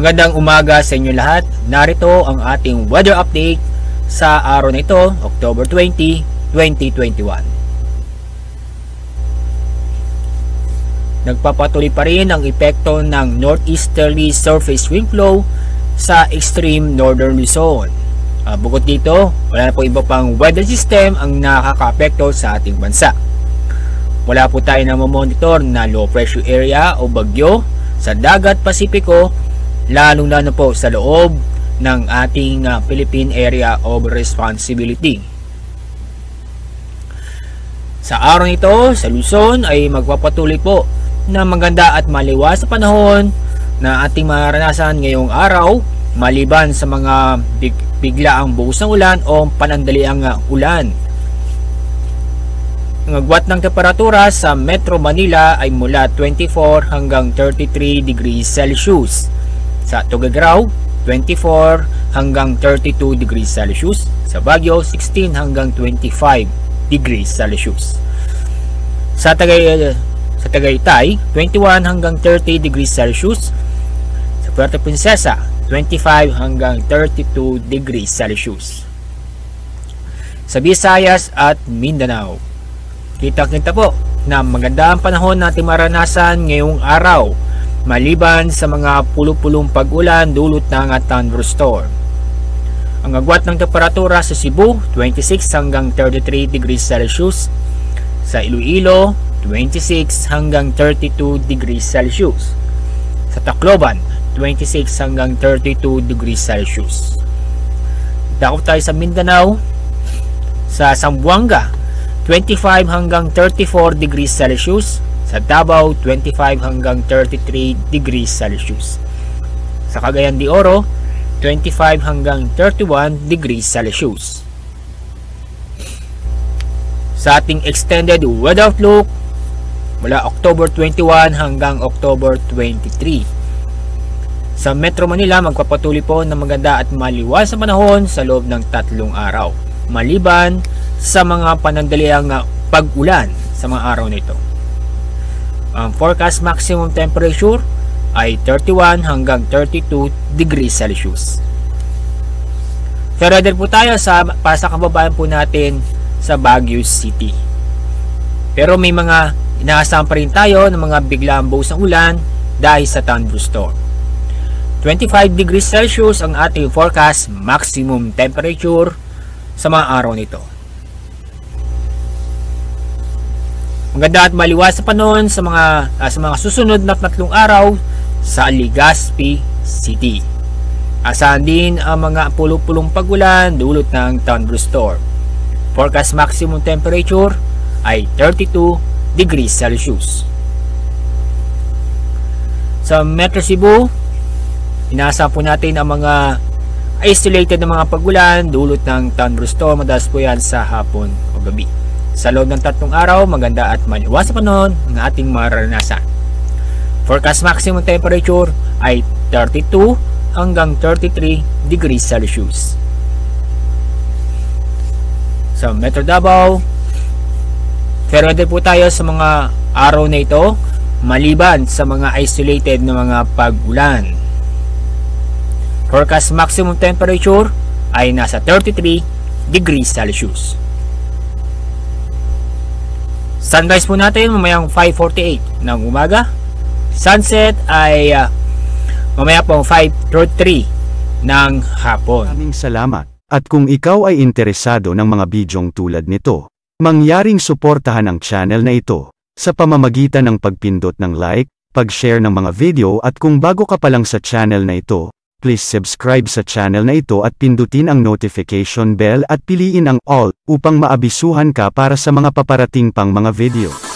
Magandang umaga sa inyo lahat. Narito ang ating weather update sa araw na ito, October 20, 2021. Nagpapatuloy pa rin ang epekto ng northeasterly surface wind flow sa extreme northern Luzon. Bukod dito, wala na po iba pang weather system ang nakaka-apekto sa ating bansa. Wala po tayo na mamonitor na low pressure area o bagyo sa dagat Pasipiko, lalong-lalo po sa loob ng ating Philippine Area of Responsibility. Sa araw nito, sa Luzon ay magpapatuloy po na maganda at maliwas sa panahon na ating maranasan ngayong araw, maliban sa mga biglaang buhos ng ulan o panandaliang ulan. Ang agwat ng temperatura sa Metro Manila ay mula 24 hanggang 33 degrees Celsius. Sa Tuguegarao, 24 hanggang 32 degrees Celsius. Sa Bagyo, 16 hanggang 25 degrees Celsius. Sa Tagaytay, 21 hanggang 30 degrees Celsius. Sa Puerto Princesa, 25 hanggang 32 degrees Celsius. Sa Visayas at Mindanao, kita-kita po na maganda ang panahon natin maranasan ngayong araw, maliban sa mga pulupulong pag-ulan dulot ng thunderstorm. Ang agwat ng temperatura sa Cebu, 26 hanggang 33 degrees Celsius. Sa Iloilo, 26 hanggang 32 degrees Celsius. Sa Tacloban, 26 hanggang 32 degrees Celsius. Dakop tayo sa Mindanao. Sa Zamboanga, 25 hanggang 34 degrees Celsius. Sa Davao, 25 hanggang 33 degrees Celsius. Sa Cagayan de Oro, 25 hanggang 31 degrees Celsius. Sa ating extended weather outlook, mula October 21 hanggang October 23. Sa Metro Manila, magpapatuloy po ng maganda at maliwas sa panahon sa loob ng 3 araw, maliban sa mga panandaliang pag-ulan sa mga araw na ito. Ang forecast maximum temperature ay 31 hanggang 32 degrees Celsius. Further po tayo para sa kababayan po natin sa Baguio City. Pero may mga inaasahan pa rin tayo ng mga biglaang buhos ng ulan dahil sa thunderstorm. 25 degrees Celsius ang ating forecast maximum temperature sa mga araw nito. Maganda at maliwas sa panahon sa mga susunod na 3 araw sa Legazpi City. Asahan din ang mga pulupulong pag-ulan dulot ng thunderstorm. Forecast maximum temperature ay 32 degrees Celsius. Sa Metro Cebu, inaasahan po natin ang mga isolated na mga pag-ulan dulot ng thunderstorm. Madalas po yan sa hapon o gabi. Sa loob ng 3 araw, maganda at maliwas sa panahon ang ating maranasan. Forecast maximum temperature ay 32 hanggang 33 degrees Celsius. Sa Metro Davao, further po tayo sa mga araw na ito, maliban sa mga isolated na mga pag-ulan. Forecast maximum temperature ay nasa 33 degrees Celsius. Sunrise po natin mamayang 5:48 ng umaga. Sunset ay mamaya pong 5:33 ng hapon. Maraming salamat. At kung ikaw ay interesado ng mga bidyong tulad nito, mangyaring suportahan ang channel na ito sa pamamagitan ng pagpindot ng like, pag-share ng mga video, at kung bago ka pa lang sa channel na ito, please subscribe sa channel na ito at pindutin ang notification bell at piliin ang all upang maabisuhan ka para sa mga paparating pang mga video.